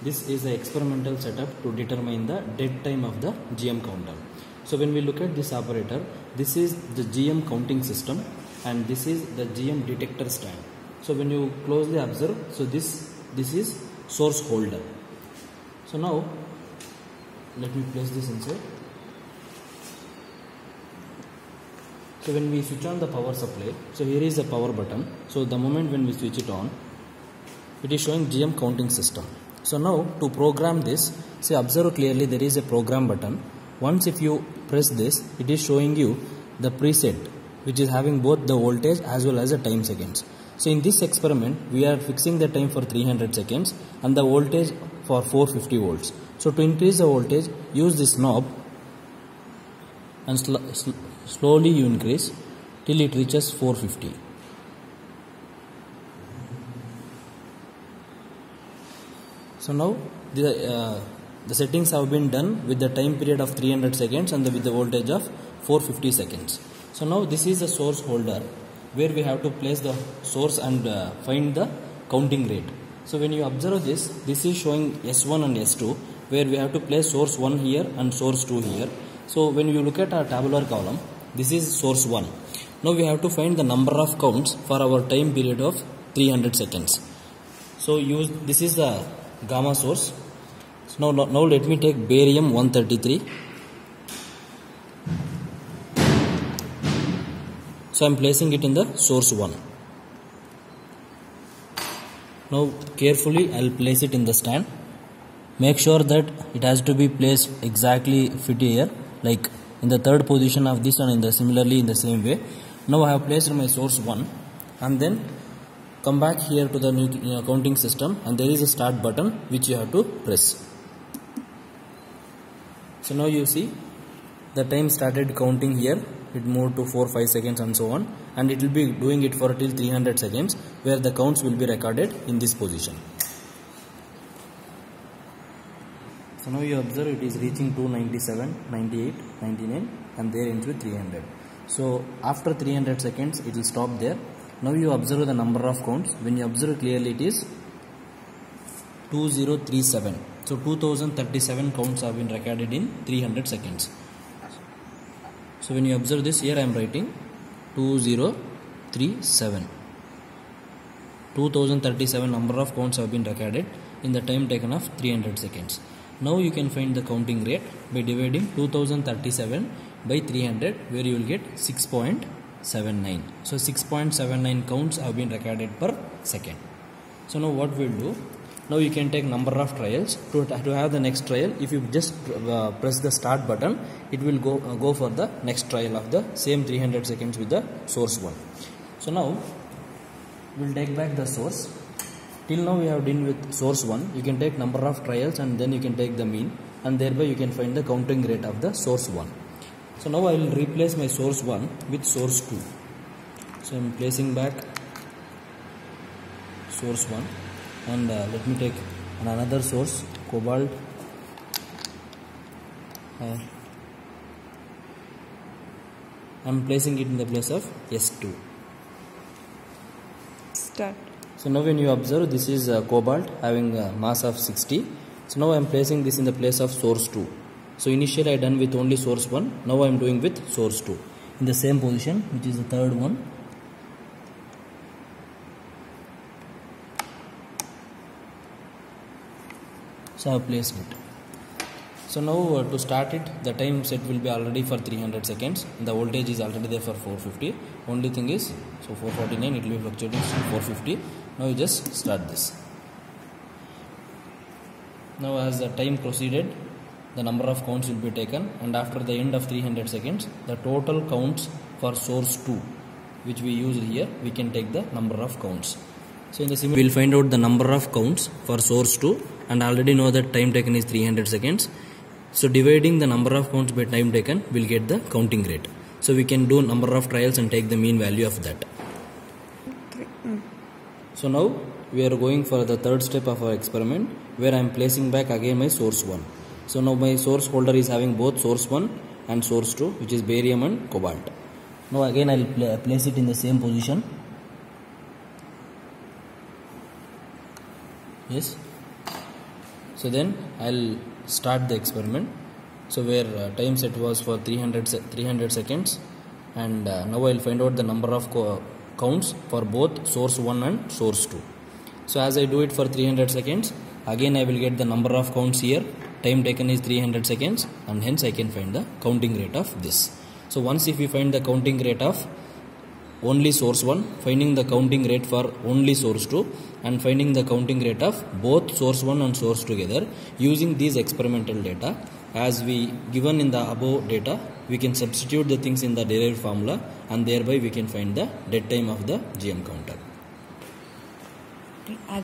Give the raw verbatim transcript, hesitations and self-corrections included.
this is the experimental setup to determine the dead time of the G M counter. So when we look at this operator, this is the G M counting system and this is the G M detector stand. So when you closely observe, so this this is source holder. So now let me place this inside. So when we switch on the power supply, so here is the power button. So the moment when we switch it on, it is showing G M counting system. So now to program this, say observe clearly there is a program button. Once if you press this, it is showing you the preset which is having both the voltage as well as the time seconds. So in this experiment, we are fixing the time for three hundred seconds and the voltage for four hundred fifty volts. So to increase the voltage, use this knob and sl sl slowly you increase till it reaches four hundred fifty. So now the, uh, the settings have been done with the time period of three hundred seconds and the, with the voltage of four hundred fifty seconds. So now this is the source holder where we have to place the source and uh, find the counting rate. So when you observe this, this is showing S one and S two where we have to place source one here and source two here. So when you look at our tabular column, this is source one. Now we have to find the number of counts for our time period of three hundred seconds. So use this is the gamma source. So now, now let me take barium one thirty-three. So I am placing it in the source one. Now carefully I will place it in the stand. Make sure that it has to be placed exactly fit here, like in the third position of this and in the similarly in the same way. Now I have placed my source one and then come back here to the new, uh, counting system and there is a start button which you have to press. So now you see the time started counting here. It moved to four five seconds and so on, and it will be doing it for till three hundred seconds where the counts will be recorded in this position. So now you observe it is reaching two ninety-seven, ninety-eight, ninety-nine and there into three hundred. So after three hundred seconds it will stop there. Now you observe the number of counts. When you observe clearly, it is two thousand thirty-seven. So two thousand thirty-seven counts have been recorded in three hundred seconds. So when you observe this, here I am writing two thousand thirty-seven. two thousand thirty-seven number of counts have been recorded in the time taken of three hundred seconds. Now you can find the counting rate by dividing two thousand thirty-seven by three hundred, where you will get six point seven nine. So six point seven nine counts have been recorded per second. So now what we'll do, now you can take number of trials. To, to have the next trial, if you just uh, press the start button, it will go uh, go for the next trial of the same three hundred seconds with the source one. So now we'll take back the source. Till now we have done with source one. You can take number of trials and then you can take the mean, and thereby you can find the counting rate of the source one. So now I will replace my source one with source two. So I am placing back source one, and uh, let me take another source, cobalt. Uh, I am placing it in the place of S two. Start. So now when you observe, this is uh, cobalt having a mass of sixty. So now I am placing this in the place of source two. So initially I done with only source one. Now I am doing with source two in the same position, which is the third one. So I have placed it. So now uh, to start it, the time set will be already for three hundred seconds. The voltage is already there for four hundred fifty. Only thing is, so four forty-nine, it will be fluctuating to four hundred fifty. Now you just start this. Now as the time proceeded, the number of counts will be taken, and after the end of three hundred seconds, the total counts for source two, which we use here, we can take the number of counts. So in the simulation, we will find out the number of counts for source two, and already know that time taken is three hundred seconds. So dividing the number of counts by time taken, will get the counting rate. So we can do number of trials and take the mean value of that. So now we are going for the third step of our experiment, where I am placing back again my source one. So now my source holder is having both source one and source two, which is barium and cobalt. Now again I will pl place it in the same position. Yes. So then I'll start the experiment. So where uh, time set was for three hundred, three hundred seconds, and uh, now I'll find out the number of co counts for both source one and source two. So as I do it for three hundred seconds, again I will get the number of counts here. Time taken is three hundred seconds, and hence I can find the counting rate of this. So once if we find the counting rate of only source one, finding the counting rate for only source two, and finding the counting rate of both source one and source together using these experimental data as we given in the above data, we can substitute the things in the derived formula, and thereby we can find the dead time of the G M counter.